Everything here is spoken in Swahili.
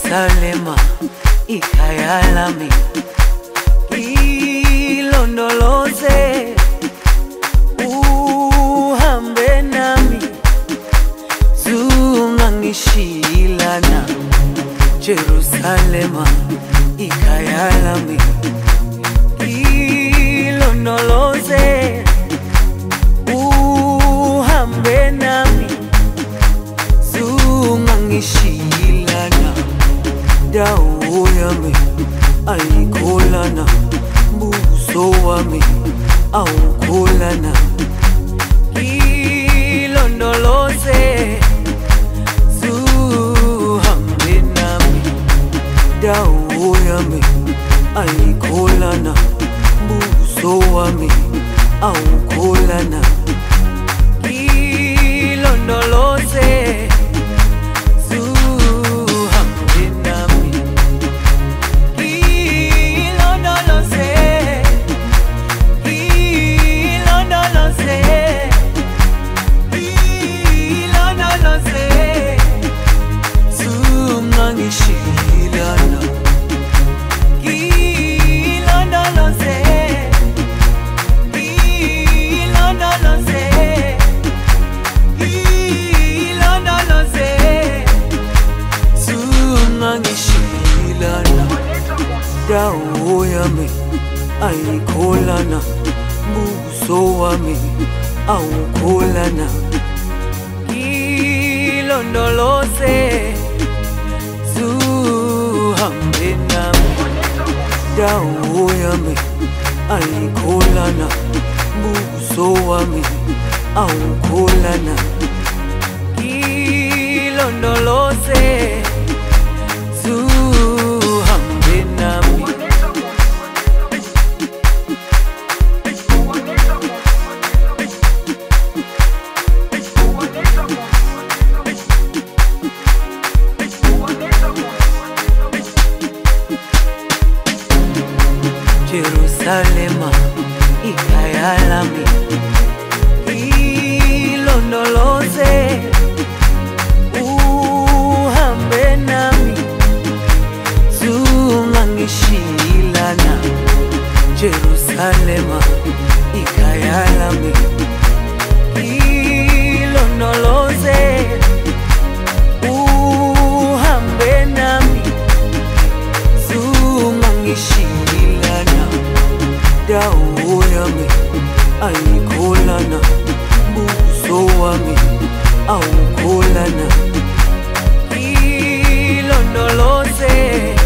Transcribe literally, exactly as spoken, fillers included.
Jerusalema ikhaya lami, ilondoloze uhambe nami, zungangishilana. Jerusalema ikhaya lami, ilondoloze uhambe nami, zungangishilana. Dawo yami ayikholana, buso wami awukholana. Ilondoloze zuhambe nami, dawo yami ayikholana, buso wami awukholana. Ilondoloze ngishilana, ilondoloze, ilondoloze, ilondoloze, zungangishilana. Dawo yami ayikholana, buso wami awukholana. Ilondoloze zuhambe nami, dawo yami ayikholana, buso wami awukholana. Ilondoloze zuhambe nami. Jerusalema ikhaya lami, ilondoloze uhambe nami, zungangishilana. Jerusalema ikhaya lami, ilondoloze uhambe nami, zungangishilana. Dawo yami ayikholana, buso wami awukholana. Ilondoloze